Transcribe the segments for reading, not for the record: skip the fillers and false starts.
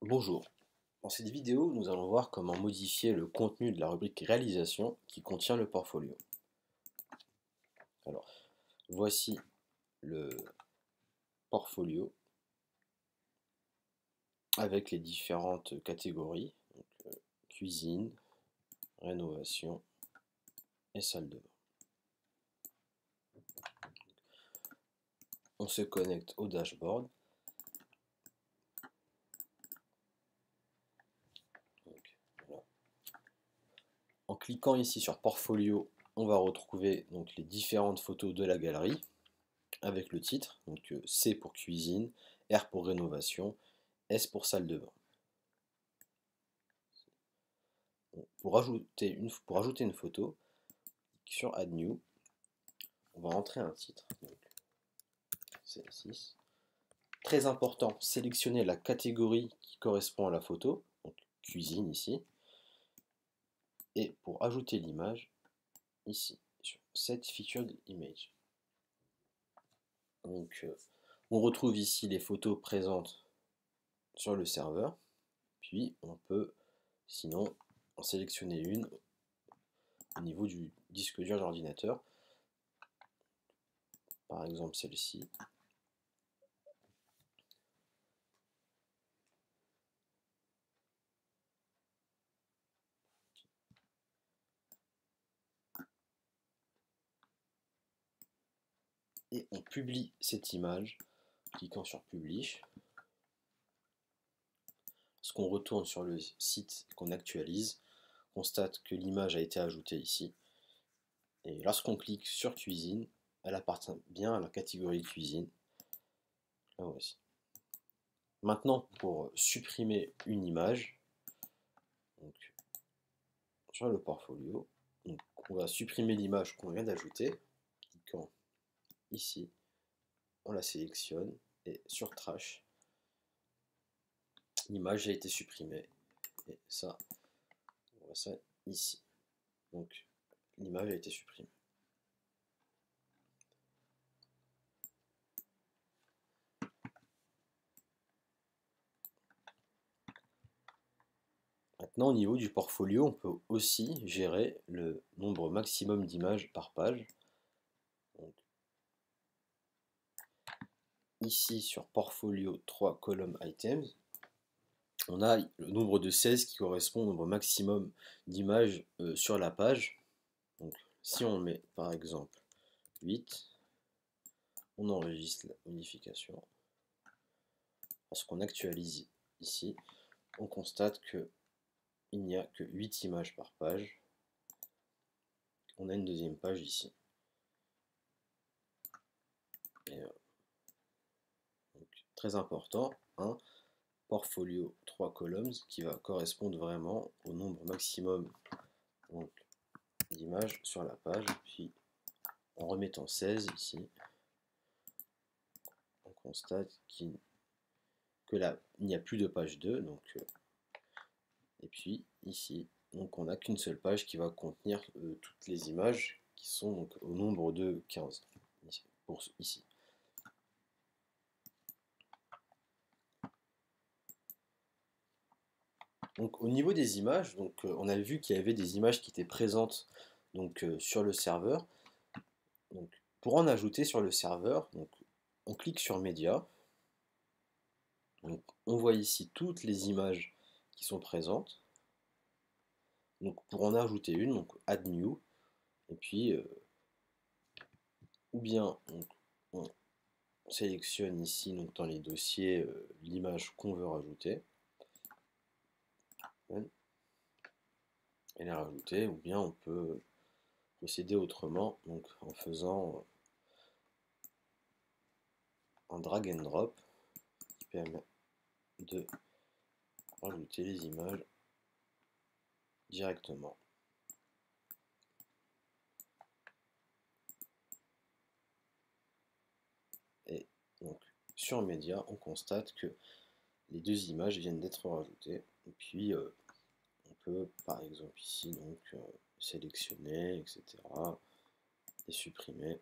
Bonjour, dans cette vidéo, nous allons voir comment modifier le contenu de la rubrique réalisation qui contient le portfolio. Alors, voici le portfolio avec les différentes catégories, donc, cuisine, rénovation et salle de bain. On se connecte au dashboard. Donc, voilà. En cliquant ici sur portfolio, on va retrouver donc les différentes photos de la galerie avec le titre, donc C pour cuisine, R pour rénovation, S pour salle de bain. Pour ajouter une photo, sur Add New, on va entrer un titre, donc C6. Très important, sélectionner la catégorie qui correspond à la photo, donc cuisine ici. Et pour ajouter l'image, ici, sur Set Featured Image. Donc, on retrouve ici les photos présentes sur le serveur. Puis, on peut, sinon, en sélectionner une au niveau du disque dur de l'ordinateur. Par exemple, celle-ci. Et on publie cette image en cliquant sur Publish. Lorsqu'on retourne sur le site qu'on actualise, on constate que l'image a été ajoutée ici. Et lorsqu'on clique sur Cuisine, elle appartient bien à la catégorie Cuisine. Là voici. Maintenant, pour supprimer une image, donc, sur le portfolio, donc, on va supprimer l'image qu'on vient d'ajouter. En cliquant ici, on la sélectionne et sur Trash, l'image a été supprimée. Et ça, on voit ça ici. Donc, l'image a été supprimée. Maintenant, au niveau du portfolio, on peut aussi gérer le nombre maximum d'images par page. Donc, ici, sur Portfolio 3 Column Items, on a le nombre de 16 qui correspond au nombre maximum d'images sur la page. Donc, si on met par exemple 8, on enregistre la modification. Lorsqu'on actualise ici, on constate qu'il n'y a que 8 images par page. On a une deuxième page ici. Et, donc, très important, hein, portfolio 3 columns qui va correspondre vraiment au nombre maximum d'images sur la page. Puis en remettant 16 ici, on constate que là il n'y a plus de page 2. Donc, et puis ici, donc on n'a qu'une seule page qui va contenir toutes les images qui sont donc au nombre de 15 pour ici. Donc au niveau des images, donc, on a vu qu'il y avait des images qui étaient présentes donc, sur le serveur. Donc, pour en ajouter sur le serveur, donc, on clique sur Média. Donc, on voit ici toutes les images qui sont présentes. Donc, pour en ajouter une, donc Add New, et puis ou bien on sélectionne ici donc, dans les dossiers l'image qu'on veut rajouter. Et la rajouter, ou bien on peut procéder autrement, donc en faisant un drag and drop qui permet de rajouter les images directement. Et donc sur Média, on constate que les deux images viennent d'être rajoutées. Et puis on peut par exemple ici donc sélectionner, etc. et supprimer.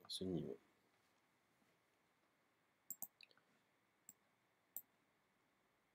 ce niveau.